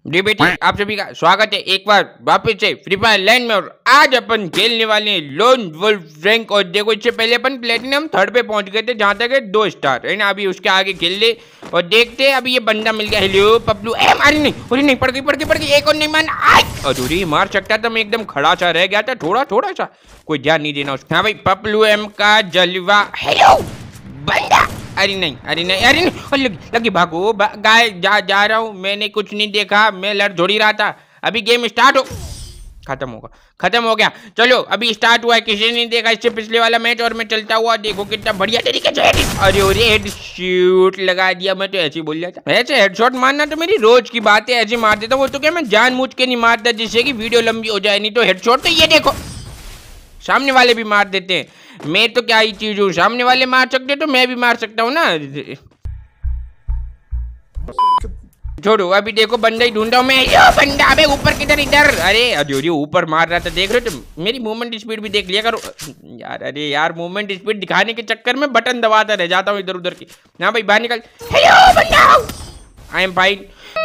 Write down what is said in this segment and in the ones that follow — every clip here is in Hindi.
जी बेटी, आप सभी का स्वागत है एक बार वापस से फ्री फायर लैंड में। और आज अपन खेलने वाले हैं लोन वुल्फ रैंक। और देखो, इससे पहले अपन प्लेटिनम 3rd पे पहुंच गए थे, जहां तक है 2 स्टार है ना। अभी उसके आगे खेल ले और देखते हैं। अभी ये बंदा मिल गया। हेलो पपलू एम। अरे नहीं, पड़ गई एक और नहीं मान। अरे मार सकता था, मैं एकदम खड़ा सा रह गया था, थोड़ा सा कोई ध्यान नहीं देना उसका। हाँ भाई, पपलू एम का जलवा। हेलो बंदा। अरे नहीं, लगी भागो गाय। जा रहा हूँ, मैंने कुछ नहीं देखा, मैं लड़ थोड़ी रहा था। अभी गेम स्टार्ट हो खत्म हो गया। चलो अभी स्टार्ट हुआ है, किसी ने नहीं देखा इससे पिछले वाला मैच। और मैं चलता हुआ, देखो कितना बढ़िया तरीके से अरे हेडशॉट लगा दिया। मैं तो ऐसे ही बोल जाता, ऐसे हेडशॉट मारना तो मेरी रोज की बात है, ऐसे मार देता। वो तो क्या, मैं जानबूझ के नहीं मारता जिससे कि वीडियो लंबी हो जाए। नहीं तो हेडशॉट तो ये देखो सामने वाले भी मार देते हैं। मैं तो क्या ही चीज हूँ, सामने वाले मार सकते तो मैं भी मार सकता हूँ ना। छोड़ो, अभी देखो बंदा ही ढूंढा हूं मैं। बंदा अबे ऊपर किधर, इधर। अरे ऊपर मार रहा था, देख रहे हो तुम। मेरी मूवमेंट स्पीड भी देख लिया करो यार। अरे यार, मूवमेंट स्पीड दिखाने के चक्कर में बटन दबाता रह जाता हूँ इधर उधर की। हाँ भाई बाहर निकल। हेलो बंदा, आई एम फाइन।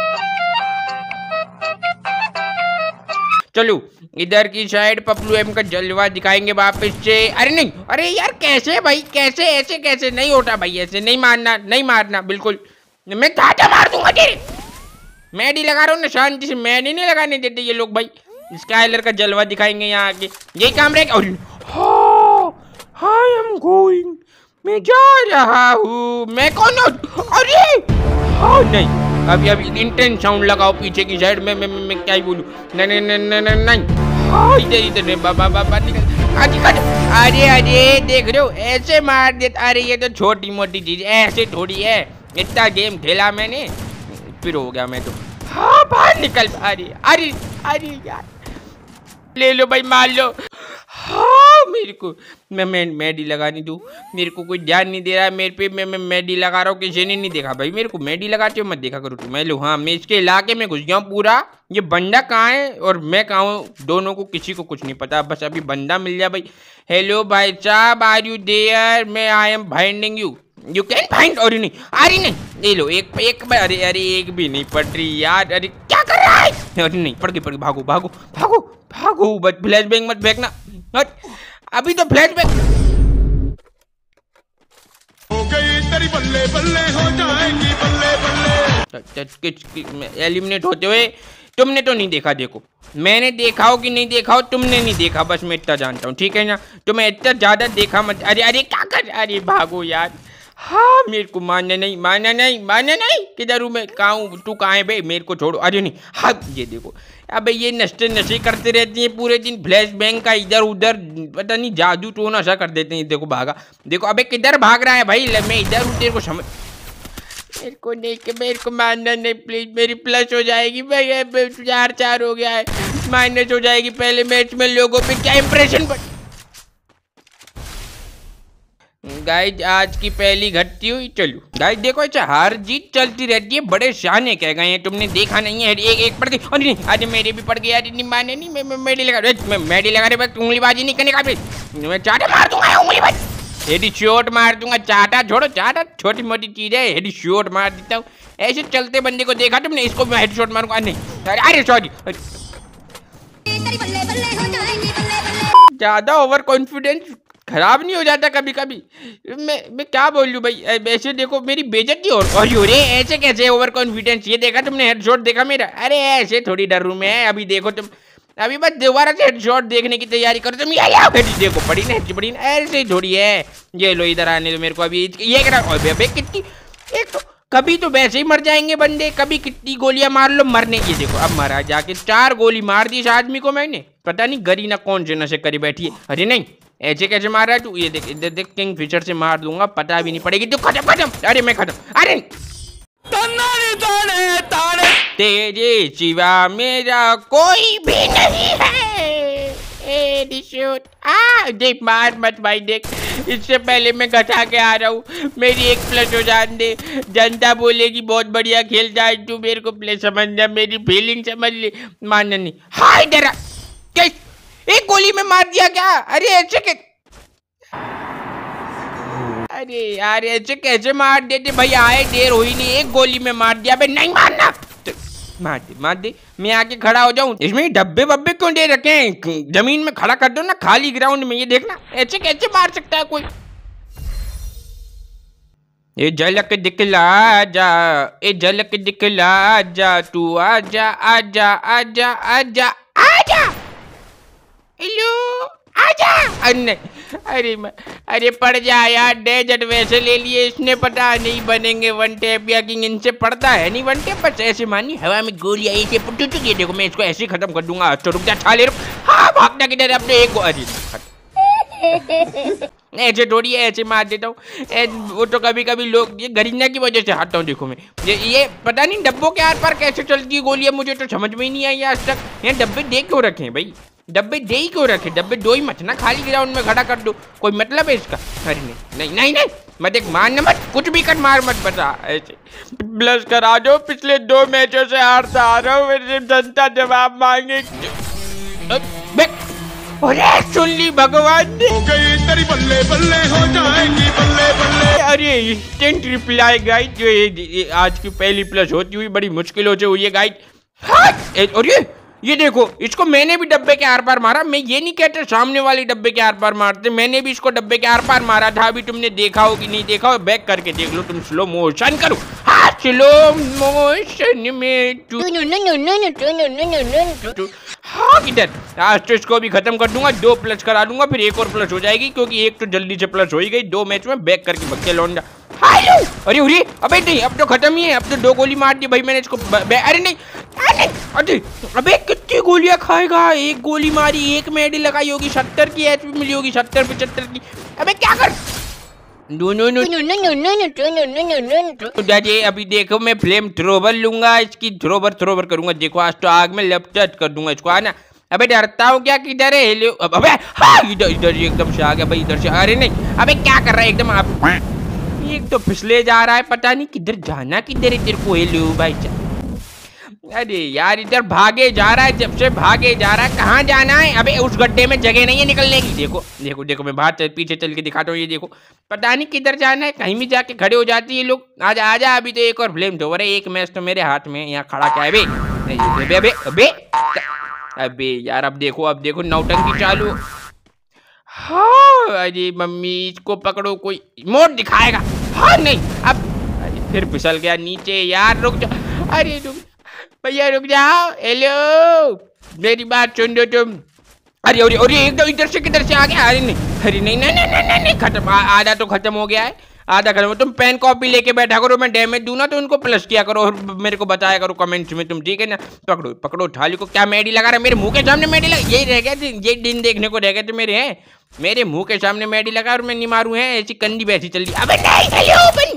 चलो इधर की साइड पपलू एम का जलवा दिखाएंगे वापस से। अरे नहीं, अरे यार कैसे भाई, कैसे ऐसे कैसे नहीं होता भाई, ऐसे नहीं मारना बिल्कुल। मैं ताजा मार दूंगा तेरे। मैडी लगा रहा हूँ ना शांति से, मैडी नहीं लगाने देते ये लोग भाई। स्काइलर का जलवा दिखाएंगे यहाँ आके, यही काम रहेगा। आई एम गोइंग, मैं जा रहा हूँ। मैं कौन हूँ? अरे हाँ नहीं, अभी इंटेंस साउंड लगाओ पीछे की साइड में। मैं क्या ही बोलूँ। नहीं हाँ इधर बाबा निकल। अरे देख रहे हो, ऐसे मार देता। अरे ये तो छोटी मोटी चीज, ऐसे थोड़ी है। इतना गेम खेला मैंने, फिर हो गया मैं तो। हाँ बाहर निकल। अरे यार, ले लो भाई, मार लो। हाँ मेरे को मैं मेडी लगानी दूँ, मेरे को कोई ध्यान नहीं दे रहा है मेरे पे। मैं मेडी लगा रहा हूँ, किसी ने नहीं देखा भाई मेरे को। मेडी लगाते हो मत देखा करो तुम। मैं लो, हाँ मैं इसके इलाके में घुस गया हूँ पूरा। ये बंदा कहाँ है और मैं कहाँ हूँ, दोनों को किसी को कुछ नहीं पता। बस अभी बंदा मिल जाए भाई। हेलो भाई साहब, आर यू देयर? मैं I am finding you can find. अरे नहीं, ले लो एक। अरे एक भी नहीं पड़ रही यार। अरे क्या कर रहा है? अरे नहीं, पड़ गई। भागो बस, फ्लैश बैंग मत फेंकना। अभी तो फ्लैश बैंग हो गई तेरी, बल्ले बल्ले हो जाएंगी, बल्ले। एलिमिनेट होते हुए तुमने तो नहीं देखा। देखो मैंने देखा हो कि नहीं देखा हो, तुमने नहीं देखा, बस मैं इतना जानता हूँ, ठीक है ना। तो मैं इतना ज्यादा देखा मत। अरे क्या कर, अरे भागो यार। हाँ मेरे को मानना नहीं। किधर हूँ मैं, कहाँ हूँ, तू कहाँ है भाई? मेरे को छोड़ो। अरे नहीं, हाँ ये देखो, अबे ये नशे करते रहती हैं पूरे दिन। फ्लैश बैंग का इधर उधर पता नहीं जादू तो नशा कर देते हैं। देखो भागा, देखो अबे किधर भाग रहा है भाई। मैं इधर हूँ, तेरे को समझ, मेरे को नहीं, मेरे को मानना नहीं प्लीज। मेरी प्लस हो जाएगी भाई, 4 हो गया है, माइनस हो जाएगी। पहले मैच में लोगों पे क्या इंप्रेशन पड़। गाइज आज की पहली घटती हुई। चलो गाइज देखो, अच्छा हार जीत चलती रहती है, बड़े शाने कह गए हैं, तुमने देखा नहीं है। एक पड़ गई। अरे मेरे भी पड़ गई यार। नहीं माने नहीं, मैं मेडी लगा रहे बस। उंगलीबाजी नहीं करने का भी, मैं चाटा मार दूंगा। उंगलीबाजी हेडशॉट मार दूंगा। चाटा छोड़ो, चाटा छोटी मोटी चीज है, हेडशॉट मार देता हूँ। ऐसे चलते बंदे को देखा तुमने, इसको मैं हेडशॉट मारूंगा। नहीं अरे सॉरी, ज्यादा ओवर कॉन्फिडेंस खराब नहीं हो जाता कभी कभी। मैं क्या बोल लूँ भाई। ऐसे देखो मेरी बेइज्जती और अरे ऐसे कैसे ओवर कॉन्फिडेंस। ये देखा तुमने, हेडशॉट देखा मेरा? अरे ऐसे थोड़ी डर रूम है। अभी देखो तुम, अभी बस दोबारा से हेडशॉट देखने की तैयारी करो तुम। देखो पड़ी ना, ऐसे ही थोड़ी है। ये लो इधर आने दो मेरे को। अभी ये करा कितनी, एक तो कभी तो वैसे ही मर जाएंगे बंदे, कभी कितनी गोलियां मार लो मरने। ये देखो अब मरा, जाके 4 गोली मार दी इस आदमी को मैंने। पता नहीं गरीना कौन से नशे करी बैठी है। अरे नहीं, ऐसे कैसे मार रहा है तू? ये देख, इधर देख, किंग फिशर से मार दूंगा, पता भी नहीं पड़ेगी। तू खत्म। अरे मैं खत्म। अरे तेरे सिवा मेरा कोई भी नहीं है। देख मार मत भाई, देख इससे पहले मैं घटा के आ रहा हूँ। मेरी एक प्लस हो जान दे, जनता बोलेगी बहुत बढ़िया खेलता है तू। मेरे को प्लस समझ जा, मेरी फीलिंग समझ ले। मानना नहीं। हाँ इधर एक गोली में मार दिया क्या? अरे ऐसे के, अरे यार ऐसे कैसे मार देते भाई? आए देर हुई नहीं, एक गोली में मार दिया। नहीं मारना। मार दे, मैं आके खड़ा हो जाऊं। इसमें डब्बे वब्बे क्यों दे रखे हैं? जमीन में खड़ा कर दो ना, खाली ग्राउंड में। ये देखना ऐसे कैसे मार सकता है कोई। ये झलक दिखला जा, ये झलक दिखला जा, तू आजा आजा आजा आजा आजा। हेलो आजा। अरे पड़ जा यार, डेजर्ट वैसे ले लिए इसने, पता नहीं बनेंगे वन टैप या किंग। इनसे पड़ता है नहीं वन टैप, बस ऐसे मानी हवा में गोलियां ऐसे पुटुटु। ये देखो मैं इसको ऐसे ही खत्म कर दूंगा। तो रुक जा, छाले रुक। हाँ भागना किधर है अपने एक को। अरे ऐसे थोड़ी ऐसे मार देता हूँ। वो तो कभी कभी लोग ये गरिन्ना की वजह से हटता हूँ। देखो मैं ये पता नहीं डब्बों के आर पार कैसे चलती है गोलियां, मुझे तो समझ में ही नहीं आई आज तक। ये डब्बे दे क्यों रखे हैं भाई? डब्बे दे ही क्यों रखे? डब्बे दो ही मत ना, खाली ग्राउंड में खड़ा कर दो, कोई मतलब है इसका? अरे नहीं मत एक मारना मत, कुछ भी कर मार मत बता। ऐसे प्लस करा दो, पिछले 2 मैचों से हारता आ रहा हूँ, मेरे जनता जवाब मांगे। अरे सुन ली भगवान ने, हो गई तेरी बल्ले बल्ले हो जाएंगी बल्ले बल्ले। अरे इंस्टेंट रिप्लाई गाइड, जो आज की पहली प्लस होती हुई बड़ी मुश्किलों से हुई है गाइड। और ये देखो, इसको मैंने भी डब्बे के आर पार मारा। मैं ये नहीं कहता सामने वाले डब्बे के आर पार मारते, मैंने भी इसको डब्बे के आर पार मारा था। अभी तुमने देखा हो कि नहीं देखा हो, बैक करके देख लो तुम, स्लो मोशन करो। हाँ स्लो मोशन में हाँ किधर। आज तो इसको भी खत्म कर दूंगा, 2 प्लस करा दूंगा, फिर एक और प्लस हो जाएगी, क्योंकि एक तो जल्दी से प्लस हो ही गई 2 मैच में। बैक करके बक्के लौंडा। अरे अबे नहीं, अब तो खत्म ही है, अब तो 2 गोली मार दी भाई मैंने इसको। अरे नहीं अबे कितनी गोलियां खाएगा? 1 गोली मारी, 1 मेडी लगाई होगी, 70 की एचपी मिली होगी, 70-75 की। अबे क्या कर नो दादी, अभी देखो मैं फ्लेम थ्रोवर लूंगा, इसकी थ्रोवर करूंगा। देखो आज तो आग में लपट कर दूंगा इसको। आना। अबे डरता हूँ क्या? किधर है? हेलो अबे हाँ इधर एकदम से आ गया भाई, इधर से। अरे नहीं अबे क्या कर रहा है एकदम आप? एक तो फिसले जा रहा है, पता नहीं किधर जाना, किधर इधर को। हेलो भाई, अरे यार इधर भागे जा रहा है, जब से भागे जा रहा है। कहाँ जाना है? अबे उस गड्ढे में जगह नहीं है निकलने की। देखो मैं बाहर पीछे चल के दिखाता हूँ। ये देखो पता नहीं किधर जाना है, कहीं भी जाके खड़े हो जाती है लोग। आजा अभी तो एक और फ्लेम थ्रोवर है। एक मैच तो मेरे हाथ में, यहाँ खड़ा क्या है बे? अबे यार अब देखो नौटंकी चालू। हाँ अरे मम्मी इसको पकड़ो, कोई मोड़ दिखाएगा। हाँ नहीं अब फिर फिसल गया नीचे। यार रुक जाओ, अरे रुक भैया रुक जाओ। हेलो मेरी बात सुन दो तुम। अरे एकदम इधर से किधर से आ गया? अरे नहीं खत्म, आधा तो खत्म हो गया है, आधा खत्म। तुम पेन कॉपी लेके बैठा करो, मैं डैमेज दूं ना तो उनको प्लस किया करो और मेरे को बताया करो कमेंट्स में तुम, ठीक है ना? पकड़ो थाली को। क्या मेडी लगा रहा है मेरे मुंह के सामने? मेडी लगा, यही रह गया, ये दिन देखने को रह गए थे मेरे। हैं मेरे मुंह के सामने मेडी लगा और मैं नहीं मारू है, ऐसी कंदी वैसी चल रही। अबे नहीं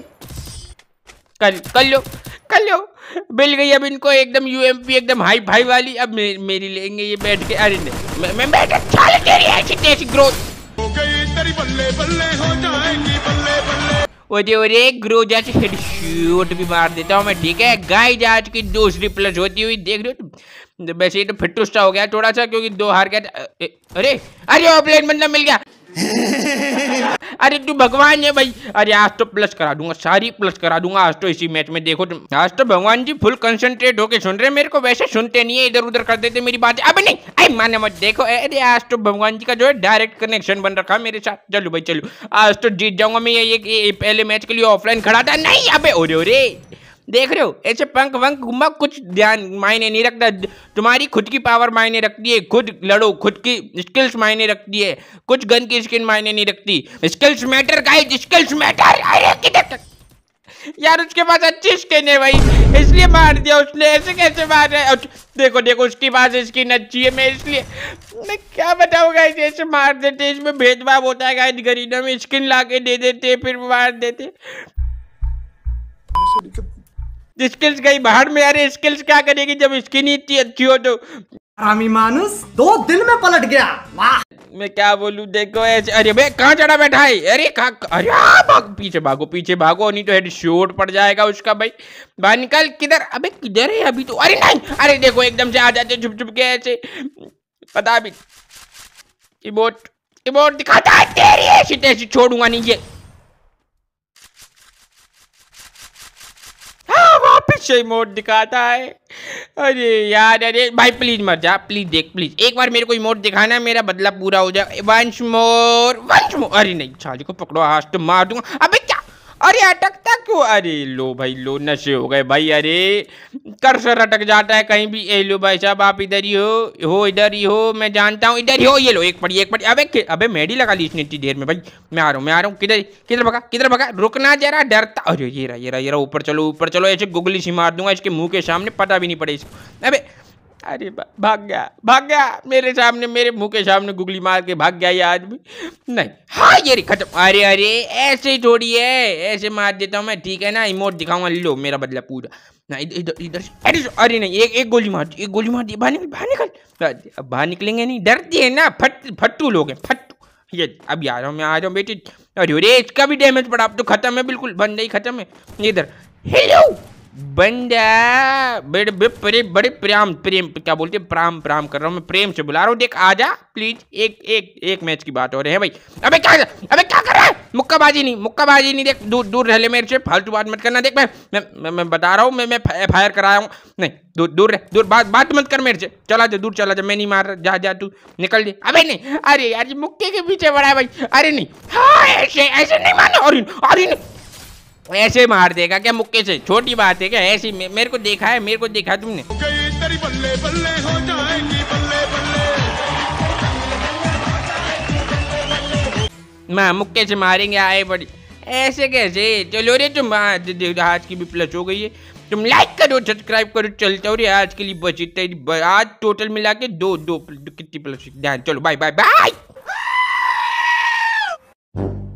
कर लो मिल गई अब इनको एकदम यूएमपी एकदम हाई फाई वाली। अब मेरी लेंगे ये बैठ के। अरे नहीं मैं बैठ के तेरी ऐसी ग्रोथ हो गई तेरी बल्ले बल्ले हो जाएंगी बल्ले बल्ले। ओरे ग्रो जैसे हेडशॉट भी मार देता हूँ मैं, ठीक है गाइस? आज की दूसरी प्लस होती हुई देख रहे हो। वैसे ये तो फिटूस सा हो गया थोड़ा सा, क्योंकि 2 हार गया। अरे ऑफलाइन बंदा मिल गया। अरे तू भगवान है भाई। अरे आज तो प्लस करा दूंगा, सारी प्लस करा दूंगा आज तो इसी मैच में। देखो तुम, आज तो भगवान जी फुल कंसंट्रेट होके सुन रहे मेरे को, वैसे सुनते नहीं है, इधर उधर कर देते मेरी बात। अब नहीं आई माने मत। देखो अरे आज तो भगवान जी का जो है डायरेक्ट कनेक्शन बन रखा मेरे साथ। चलो भाई चलो, आज तो जीत जाऊंगा मैं। ये पहले मैच के लिए ऑफलाइन खड़ा था। नहीं अबे ओरे देख रहे हो ऐसे पंख वंख घुमा, कुछ ध्यान मायने नहीं रखता। तुम्हारी खुद की पावर मायने रखती है, खुद लड़ो, खुद की स्किल्स मायने रखती है, कुछ गन की स्किन मायने नहीं रखती। Skills matter guys, skills matter. अरे किधर यार, उसके पास अच्छी स्किन है भाई, इसलिए मार दिया उसने। ऐसे कैसे मार रहा है? देखो उसके पास स्किन अच्छी है, मैं इसलिए मैं क्या बताऊँ गाइस, ऐसे मार देते। इसमें भेदभाव होता है गाइस, गरीना में स्किन ला के दे देते फिर मार देते। स्किल्स गई बाहर में। अरे स्किल्स क्या करेगी जब स्किन ही इतनी अच्छी हो तो? हरामी मानुस 2 दिन में पलट गया। वाह मैं क्या बोलूं, देखो ऐसे। अरे बे कहाँ चढ़ा बैठा है? अरे अरे पीछे भागो नहीं तो हेडशॉट पड़ जाएगा उसका भाई। बाहर निकल। किधर? अबे किधर है अभी तो? अरे नहीं, अरे देखो एकदम से आ जाते छुप के ऐसे, पता भी। इमोट दिखाता है तेरी ऐसी छोड़ूंगा नहीं ये। वापिस से इमोट दिखाता है। अरे यार, अरे भाई प्लीज मत जा, प्लीज देख, प्लीज एक बार मेरे को इमोट दिखाना, मेरा बदला पूरा हो जाए। Once more, once more. अरे नहीं, साले को पकड़ो, आज तो मार दूंगा। अबे क्या, अरे अटकता क्यों? अरे लो भाई लो, नशे हो गए भाई। अरे कर्सर अटक जाता है कहीं भी। ए लो भाई साहब, आप इधर ही हो इधर ही हो, मैं जानता हूँ इधर ही हो। ये लो, एक पड़ी एक पड़ी। अबे मेडी लगा ली इसने इतनी देर में। भाई मैं आ रहा हूँ। किधर किधर भगा, रुकना जरा, डरता। अरे ये रहा, ऊपर चलो। ऐसे गुगली सी मार दूंगा इसके मुंह के सामने, पता भी नहीं पड़े इसको। अबे अरे भाग गया मेरे सामने, मेरे मुंह के सामने गुगली मार के भाग गया ये आदमी। नहीं, हाँ ये खत्म। अरे ऐसे ही थोड़ी है, ऐसे मार देता हूँ मैं, ठीक है ना। इमोट दिखाऊंगा, लो मेरा बदला पूरा ना। इधर अरे नहीं, एक गोली मार दी। बाहर निकल। अब बाहर निकलेंगे नहीं, डरती है ना। फट्टू लोग हैं, फट्टू। ये अभी आ रहा हूँ बेटी। अरे इसका भी डैमेज पड़ा, अब तो खत्म है, बिल्कुल बंदा ही खत्म है। इधर हेलो बंदा, बड़े प्रेम क्या बोलते, प्राम कर रहा हूँ मैं, प्रेम से बुला रहा हूँ। देख आजा प्लीज, एक मैच की बात हो रही है भाई। अबे क्या कर रहा है? मुक्काबाजी नहीं। देख दूर रह ले मेरे से, फालतू बात मत करना। देख मैं बता रहा हूँ, मैं फायर कराया हूँ। नहीं दूर बात मत कर मेरे से। चला जा, दूर चला जा, मैं नहीं मार रहा। जा तू निकल दे। अबे नहीं, अरे यार मुक्के के पीछे बड़ा है भाई। अरे नहीं, हाँ ऐसे नहीं मारना। अरे नहीं, ऐसे मार देगा क्या मुक्के से? छोटी बात है क्या? ऐसी मेरे को देखा है तुमने। तेरी बल्ले बल्ले हो जाएगी, बल्ले माँ मुक्के से मारेंगे, आए बड़ी ऐसे कैसे? चलो रे तुम, आज की भी प्लस हो गई है। तुम लाइक करो, सब्सक्राइब करो, चलता हो रे। आज के लिए बची इतना, आज टोटल मिला के दो कितनी प्लस। चलो बाय।